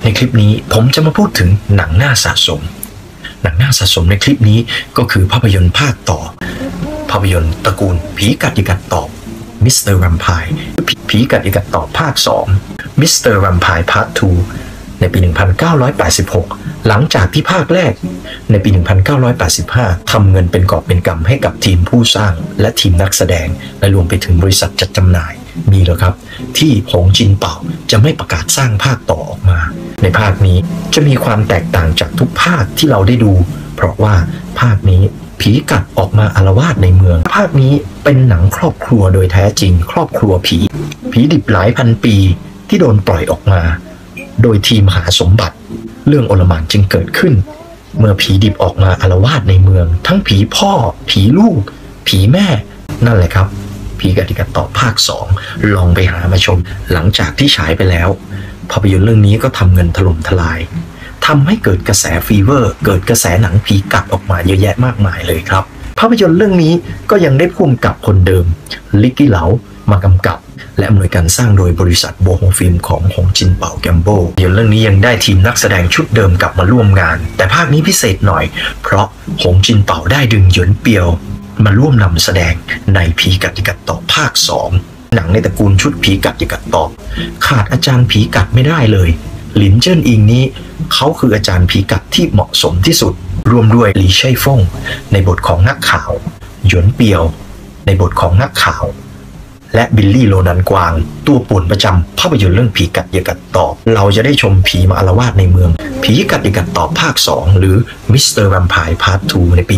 คลิปนี้ผมจะมาพูดถึงหนังน่าสะสมหนังน่าสะสมในคลิปนี้ก็คือภาพยนตร์ภาคต่อภาพยนตร์ตระกูลผีกัดอีกัดตอบมิสเตอร์แวมไพร์ผีกัดอีกัดตอบภาค2มิสเตอร์แวมไพร์พาร์ท2ในปี 1986 หลังจากที่ภาคแรกในปี 1985 ทำเงินเป็นกอบเป็นกำให้กับทีมผู้สร้างและทีมนักแสดงและรวมไปถึงบริษัทจัดจำหน่ายมีแล้วครับที่หงจินเป่าจะไม่ประกาศสร้างภาคต่อออกมาในภาคนี้จะมีความแตกต่างจากทุกภาคที่เราได้ดูเพราะว่าภาคนี้ผีกัดออกมาอาละวาดในเมืองภาคนี้เป็นหนังครอบครัวโดยแท้จริงครอบครัวผีดิบหลายพันปีที่โดนปล่อยออกมาโดยทีมหาสมบัติเรื่องโอลหม่านจึงเกิดขึ้นเมื่อผีดิบออกมาอาละวาดในเมืองทั้งผีพ่อผีลูกผีแม่นั่นแหละครับผีกัดอีกัดตอบภาค2ลองไปหามาชมหลังจากที่ฉายไปแล้วภาพยนตร์เรื่องนี้ก็ทำเงินถล่มทลายทำให้เกิดกระแสฟีเวอร์เกิดกระแสหนังผีกัดออกมาเยอะแยะมากมายเลยครับภาพยนตร์เรื่องนี้ก็ยังได้พ่วงกับคนเดิมลิกกี้เหลามากำกับและอำนวยการสร้างโดยบริษัทโบฮงฟิล์มของหงจินเป่าแกมโบภาพยนตร์เรื่องนี้ยังได้ทีมนักแสดงชุดเดิมกลับมาร่วมงานแต่ภาคนี้พิเศษหน่อยเพราะหงจินเป่าได้ดึงหยวนเปียวมาร่วมนำแสดงในผีกัดอีกัดตอบภาค2หนังในตระกูลชุดผีกัดอีกัดตอบขาดอาจารย์ผีกัดไม่ได้เลยหลินเจิ้นอิงนี้เขาคืออาจารย์ผีกัดที่เหมาะสมที่สุดรวมด้วยหลี่ไช่ฟงในบทของนักข่าวหยวนเปียวในบทของนักข่าวและบิลลี่โลนันกวางตัวป่วนประจำภาพยนตร์เรื่องผีกัดอีกัดตอบเราจะได้ชมผีมาอาละวาดในเมืองผีกัดอีกัดตอบภาค2หรือมิสเตอร์แวมไพร์พาร์ท2ในปี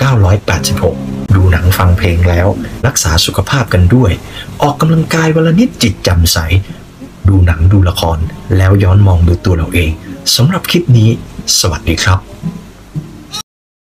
1986 ดูหนังฟังเพลงแล้วรักษาสุขภาพกันด้วยออกกำลังกายวันละนิดจิตแจ่มใสดูหนังดูละครแล้วย้อนมองดูตัวเราเองสำหรับคลิปนี้สวัสดีครับ